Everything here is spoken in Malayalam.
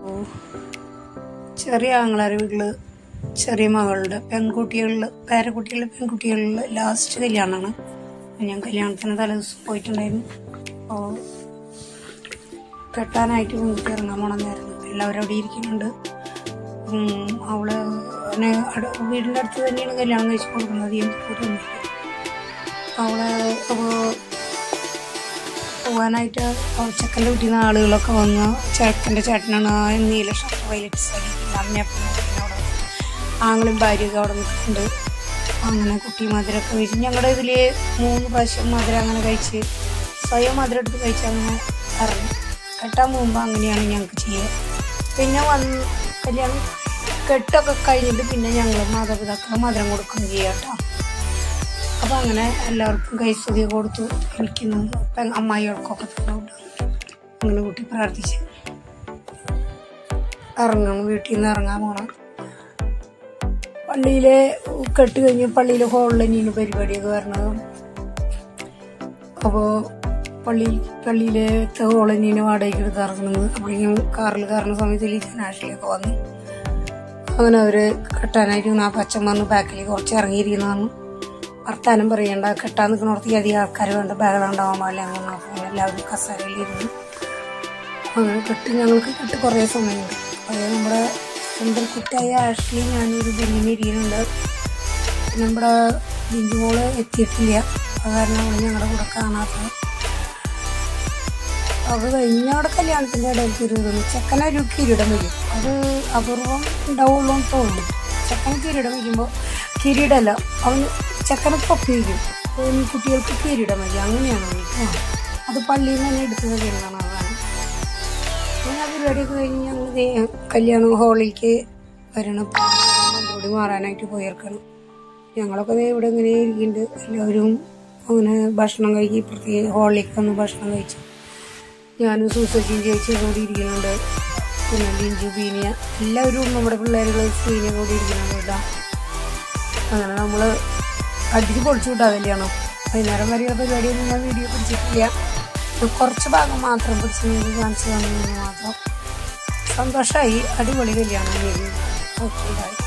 ചെറിയ ആങ്ങളാരെ വീട്ടില് ചെറിയ മകളുടെ പേരക്കുട്ടികളുടെ പെൺകുട്ടികളിൽ ലാസ്റ്റ് കല്യാണമാണ്. ഞാൻ കല്യാണത്തിന് തലേദിവസം പോയിട്ടുണ്ടായിരുന്നു. അപ്പോൾ കെട്ടാനായിട്ട് പെൺകുട്ടി ഇറങ്ങാൻ പോണെന്നായിരുന്നു. എല്ലാവരും അവിടെ ഇരിക്കുന്നുണ്ട്. അവള് വീടിൻ്റെ അടുത്ത് തന്നെയാണ് കല്യാണം കഴിച്ച് കൊടുക്കുന്നത്. അവളെ പോകാനായിട്ട് ചെക്കൻ്റെ വീട്ടിൽ നിന്ന് ആളുകളൊക്കെ വന്ന് ചെക്കൻ്റെ ചേട്ടനാണ് നീല ഷർട്ട് വയലറ്റ് സാരി അമ്മയപ്പനും അവിടെ ആങ്ങളും ഭാര്യയൊക്കെ അവിടെ നിൽക്കുന്നുണ്ട്. അങ്ങനെ കുട്ടി മധുരമൊക്കെ കഴിച്ച് ഞങ്ങളുടെ ഇതിൽ 3 പ്രാവശ്യം മധുരം അങ്ങനെ കഴിച്ച് സ്വയം മധുരം എടുത്ത് കഴിച്ച് അങ്ങനെ ഇറങ്ങി. കെട്ടാൻ പോകുമ്പോൾ അങ്ങനെയാണ് ഞങ്ങൾക്ക് ചെയ്യുക. പിന്നെ കല്യാണം കെട്ടൊക്കെ കഴിഞ്ഞിട്ട് പിന്നെ ഞങ്ങൾ മാതാപിതാക്കൾ മധുരം കൊടുക്കുകയും ചെയ്യാം കേട്ടോ. അപ്പോൾ അങ്ങനെ എല്ലാവർക്കും കൈസ്തുതി കൊടുത്തു. എനിക്കുന്നു അമ്മായികൾക്കൊക്കെ തന്നോട്ട് അങ്ങനെ കൂട്ടി പ്രാർത്ഥിച്ച് ഇറങ്ങണം. വീട്ടിൽ നിന്ന് ഇറങ്ങാൻ പോകണം. പള്ളിയിലെ കെട്ട് കഴിഞ്ഞ് പള്ളിയിലെ ഹോളിൽ തന്നെയാണ് പരിപാടിയൊക്കെ വരണത്. അപ്പോൾ പള്ളിയിലെ ഹോളിൽ തന്നെയാണ് വാടകയ്ക്ക് എടുത്ത് ഇറങ്ങുന്നത്. അപ്പോഴേക്കും കാറിൽ കയറുന്ന സമയത്ത് ജനാശിലൊക്കെ വന്നു. അങ്ങനെ അവർ കെട്ടാനായിട്ട് ആ പച്ചൻ വന്ന് ബാക്കിൽ കുറച്ച് ഇറങ്ങിയിരിക്കുന്നതാണ്. വർത്താനം പറയണ്ട, കെട്ടാൻ നിൽക്കുന്നിടത്തേക്ക് അധികം ആൾക്കാർ വേണ്ട, ബഹളം ഉണ്ടാവാൻ പാടില്ല. അങ്ങനെ എല്ലാവരും കസേരയിലിരുന്നു. അങ്ങനെ ഞങ്ങൾക്ക് കെട്ട് കുറേ സമയമുണ്ട്. അതായത് നമ്മുടെ സ്വന്തം കുട്ടിയായ ആഷ്ലി ഞാനൊരു ബെന്നിന് ഇരിക്കുന്നുണ്ട്. നമ്മുടെ ബിഞ്ചു മോള് എത്തിയിട്ടില്ല. അത് കാരണം അവൾ ഞങ്ങളുടെ കൂടെ കാണാത്തത്. അത് കഴിഞ്ഞ അവിടെ കല്യാണത്തിൻ്റെ ഇടയിൽ കിരീടം ചെക്കനൊരു കിരീടം വരും. അത് അപൂർവം ഉണ്ടാവുള്ളൂ എന്ന് തോന്നുന്നു. ചെക്കന് കിരീടം വയ്ക്കുമ്പോൾ കിരീടമല്ല അവന് ചെക്കനെ തൊപ്പി വയ്ക്കും. കുട്ടികൾക്ക് കിരീടം മതി. അങ്ങനെയാണ് അത് പള്ളിയിൽ നിന്ന് തന്നെ എടുത്ത് കഴിയുന്നതാണ്. അതാണ് അങ്ങനെ ആ പരിപാടിയൊക്കെ കഴിഞ്ഞ് ഞങ്ങൾ കല്യാണ ഹാളിലേക്ക് വരണം. മന്ത്രോടി മാറാനായിട്ട് പോയിരിക്കണം. ഞങ്ങളൊക്കെ ഇവിടെ ഇങ്ങനെ ഇരിക്കുന്നുണ്ട്. എല്ലാവരും അങ്ങനെ ഭക്ഷണം കഴിക്കും. പ്രത്യേക ഹാളിലേക്ക് വന്ന് ഭക്ഷണം കഴിച്ചു. ഞാനും സൂസജിയും ചേച്ചിയും കൂടി ഇരിക്കുന്നുണ്ട്. പിന്നെ ബിഞ്ചു ബീനിയ എല്ലാവരും നമ്മുടെ പിള്ളേരുകൾ സീനിയ കൂടി ഇരിക്കുന്നുണ്ട് കേട്ടോ. അങ്ങനെ നമ്മൾ അടിച്ച് പൊളിച്ചു വിട്ടാ കല്യാണം. വൈകുന്നേരം വരെയുള്ള പരിപാടിയൊന്നും ഞാൻ വീഡിയോ പിടിച്ചിട്ടില്ല. കുറച്ച് ഭാഗം മാത്രം പിടിച്ച് കാണിച്ചു തന്നു മാത്രം. സന്തോഷമായി. അടിപൊളി കല്യാണം. ഓക്കെ.